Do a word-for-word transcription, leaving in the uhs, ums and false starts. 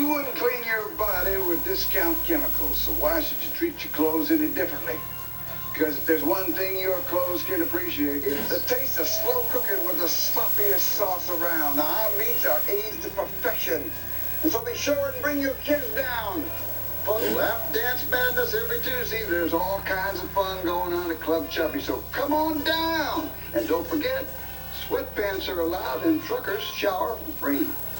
You wouldn't clean your body with discount chemicals, so why should you treat your clothes any differently? Because if there's one thing your clothes can appreciate, it's the taste of slow cooking with the sloppiest sauce around. Now, our meats are aged to perfection. And so be sure and bring your kids down. Fun lap dance madness every Tuesday. There's all kinds of fun going on at Club Chubby, so come on down. And don't forget, sweatpants are allowed and truckers shower for free.